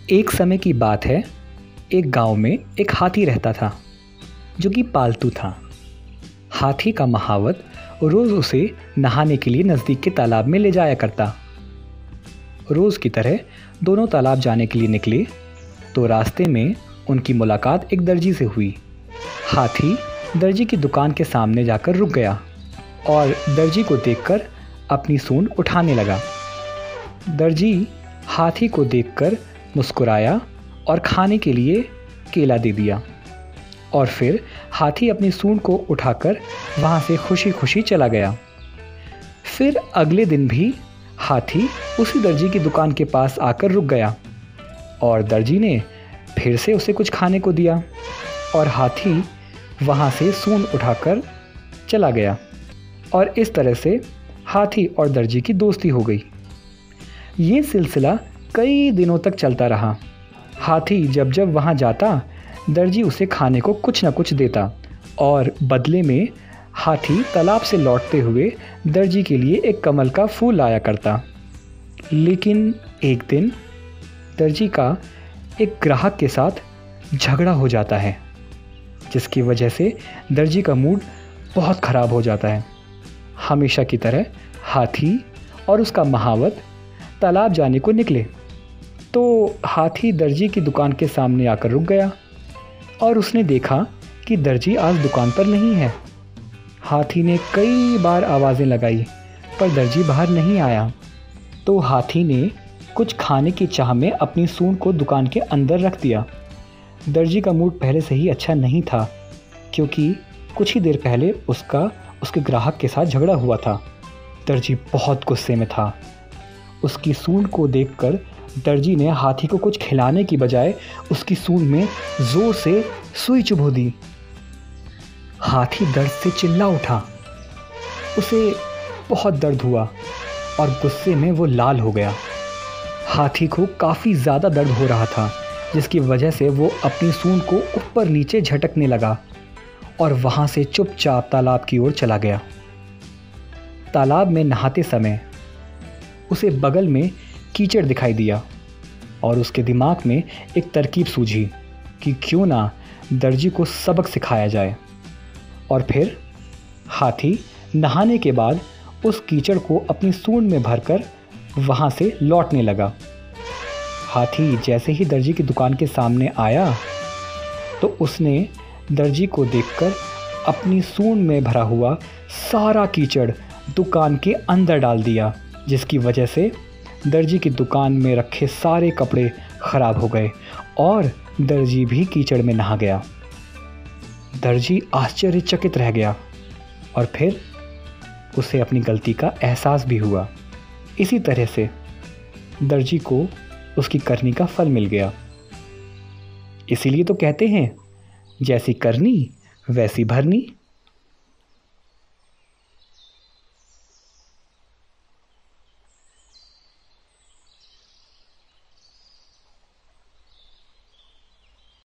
एक समय की बात है। एक गांव में एक हाथी रहता था जो कि पालतू था। हाथी का महावत रोज उसे नहाने के लिए नज़दीक के तालाब में ले जाया करता। रोज की तरह दोनों तालाब जाने के लिए निकले तो रास्ते में उनकी मुलाकात एक दर्जी से हुई। हाथी दर्जी की दुकान के सामने जाकर रुक गया और दर्जी को देखकर अपनी सूंड उठाने लगा। दर्जी हाथी को देखकर मुस्कुराया और खाने के लिए केला दे दिया और फिर हाथी अपनी सूंड को उठाकर वहाँ से खुशी खुशी चला गया। फिर अगले दिन भी हाथी उसी दर्जी की दुकान के पास आकर रुक गया और दर्जी ने फिर से उसे कुछ खाने को दिया और हाथी वहाँ से सूंड उठाकर चला गया और इस तरह से हाथी और दर्जी की दोस्ती हो गई। ये सिलसिला कई दिनों तक चलता रहा। हाथी जब जब वहाँ जाता दर्जी उसे खाने को कुछ न कुछ देता और बदले में हाथी तालाब से लौटते हुए दर्जी के लिए एक कमल का फूल लाया करता। लेकिन एक दिन दर्जी का एक ग्राहक के साथ झगड़ा हो जाता है जिसकी वजह से दर्जी का मूड बहुत ख़राब हो जाता है। हमेशा की तरह हाथी और उसका महावत तालाब जाने को निकले तो हाथी दर्जी की दुकान के सामने आकर रुक गया और उसने देखा कि दर्जी आज दुकान पर नहीं है। हाथी ने कई बार आवाज़ें लगाई पर दर्जी बाहर नहीं आया तो हाथी ने कुछ खाने की चाह में अपनी सूंड को दुकान के अंदर रख दिया। दर्जी का मूड पहले से ही अच्छा नहीं था क्योंकि कुछ ही देर पहले उसके ग्राहक के साथ झगड़ा हुआ था। दर्जी बहुत गुस्से में था। उसकी सूंड को देखकर दर्जी ने हाथी को कुछ खिलाने की बजाय उसकी सूंड में ज़ोर से सुई चुभो दी। हाथी दर्द से चिल्ला उठा। उसे बहुत दर्द हुआ और गुस्से में वो लाल हो गया। हाथी को काफ़ी ज़्यादा दर्द हो रहा था जिसकी वजह से वो अपनी सूंड को ऊपर नीचे झटकने लगा और वहाँ से चुपचाप तालाब की ओर चला गया। तालाब में नहाते समय उसे बगल में कीचड़ दिखाई दिया और उसके दिमाग में एक तरकीब सूझी कि क्यों ना दर्जी को सबक सिखाया जाए। और फिर हाथी नहाने के बाद उस कीचड़ को अपनी सूंड में भरकर वहाँ से लौटने लगा। हाथी जैसे ही दर्जी की दुकान के सामने आया तो उसने दर्जी को देखकर अपनी सूंड में भरा हुआ सारा कीचड़ दुकान के अंदर डाल दिया जिसकी वजह से दर्जी की दुकान में रखे सारे कपड़े ख़राब हो गए और दर्जी भी कीचड़ में नहा गया। दर्जी आश्चर्यचकित रह गया और फिर उसे अपनी गलती का एहसास भी हुआ। इसी तरह से दर्जी को उसकी करनी का फल मिल गया। इसीलिए तो कहते हैं जैसी करनी वैसी भरनी।